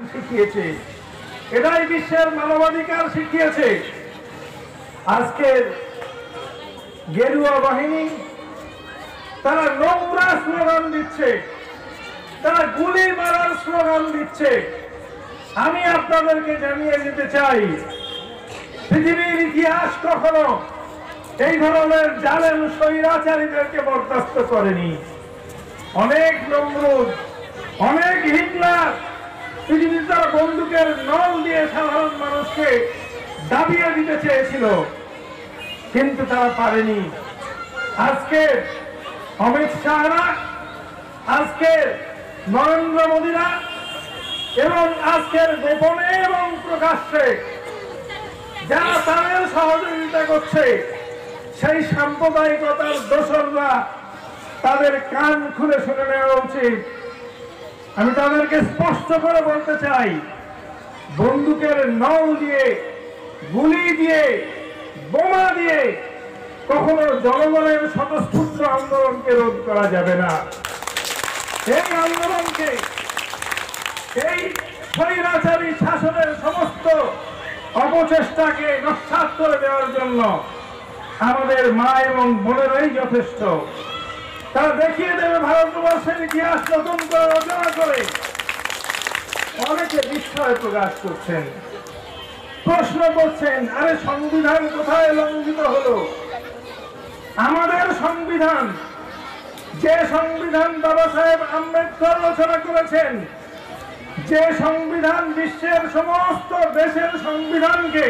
শিখিয়েছে, এটাই বিশ্বের মানবাধিকার শিখিয়েছে। আজকের গেরুয়া বাহিনী তারা নোংরা স্লোগান দিচ্ছে, তারা গুলি মারার স্লোগান দিচ্ছে। আমি আপনাদেরকে জানিয়ে দিতে চাই, পৃথিবীর ইতিহাস কখনো এই ধরনের জালেম স্বৈরাচারীদেরকে বরদাস্ত করেনি। অনেক নমরুদ, অনেক হিটলার পৃথিবীর তারা বন্দুকের নল দিয়ে সাধারণ মানুষকে দাবিয়ে দিতে চেয়েছিল, কিন্তু তারা পারেনি। আজকে অমিত শাহরা, আজকে নরেন্দ্র মোদীরা এবং আজকের গোপনে এবং প্রকাশ্যে যারা তাদের সহযোগিতা করছে, সেই সাম্প্রদায়িকতার দোসররা তাদের কান খুলে শুনে নেওয়া উচিত। আমি তাদেরকে স্পষ্ট করে বলতে চাই, বন্দুকের নল দিয়ে, গুলি দিয়ে, বোমা দিয়ে কখনো জনগণের স্বতঃস্ফূর্ত আন্দোলনকে রোধ করা যাবে না। এই আন্দোলনকে, এই স্বৈরাচারী শাসনের সমস্ত অপচেষ্টাকে নস্যাৎ করে দেওয়ার জন্য আমাদের মা এবং বোনেরাই যথেষ্ট। তারা দেখিয়ে দেবে ভারতবর্ষের ইতিহাস নতুন করে রচনা করে। অনেকে বিস্ময় প্রকাশ করছেন, প্রশ্ন করছেন, আরে সংবিধান কোথায় লঙ্ঘিত হলো? আমাদের সংবিধান, যে সংবিধান বাবা সাহেব আম্বেদকর রচনা করেছেন, যে সংবিধান বিশ্বের সমস্ত দেশের সংবিধানকে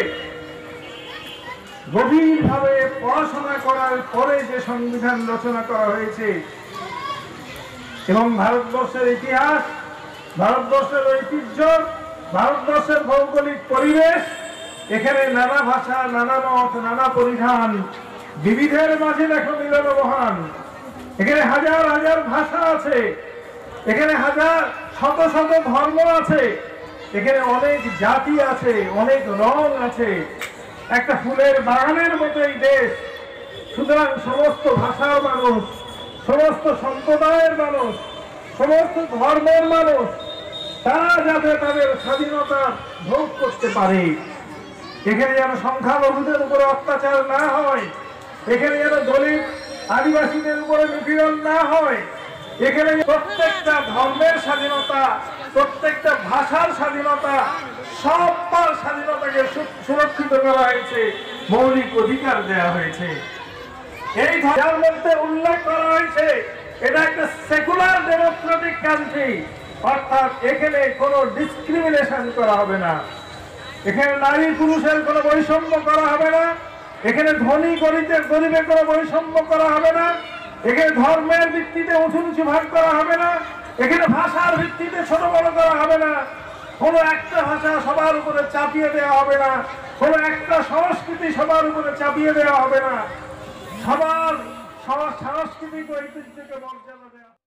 গভীরভাবে পড়াশোনা করার পরে যে সংবিধান রচনা করা হয়েছে, এবং ভারতবর্ষের ইতিহাস, ভারতবর্ষের ঐতিহ্য, ভারতবর্ষের ভৌগোলিক পরিবেশ, এখানে নানা ভাষা, নানা মত, নানা পরিধান, বিবিধের মাঝে দেখো মিলন মহান। এখানে হাজার হাজার ভাষা আছে, এখানে হাজার শত শত ধর্ম আছে, এখানে অনেক জাতি আছে, অনেক রং আছে, একটা ফুলের বাগানের মতো এই দেশ। সুতরাং সমস্ত ভাষার মানুষ, সমস্ত সম্প্রদায়ের মানুষ, সমস্ত ধর্মের মানুষ তারা যাতে তাদের স্বাধীনতা ভোগ করতে পারে, এখানে যেন সংখ্যালঘুদের উপরে অত্যাচার না হয়, এখানে যেন দলিত আদিবাসীদের উপরে নিপীড়ন না হয়, এখানে প্রত্যেকটা ধর্মের স্বাধীনতা, প্রত্যেকটা ভাষার স্বাধীনতা, সবার স্বাধীনতাকে সুরক্ষিত করা হয়েছে, মৌলিক অধিকার দেওয়া হয়েছে। এই যার মধ্যে উল্লেখ করা হয়েছে এটা একটা সেকুলার ডেমোক্রেটিক কান্ট্রি, অর্থাৎ এখানে কোনো ডিসক্রিমিনেশন করা হবে না, এখানে নারী পুরুষের কোনো বৈষম্য করা হবে না, এখানে ধনী গরিবের কোনো বৈষম্য করা হবে না, এখানে ধর্মের ভিত্তিতে উঁচু নিচু ভাগ করা হবে না, এখানে ভাষার ভিত্তিতে ছোট বড় করা হবে না, কোনো একটা ভাষা সবার উপরে চাপিয়ে দেওয়া হবে না, কোনো একটা সংস্কৃতি সবার উপরে চাপিয়ে দেওয়া হবে না, সবার সাংস্কৃতিক ঐতিহ্যকে মর্যাদা দেওয়া।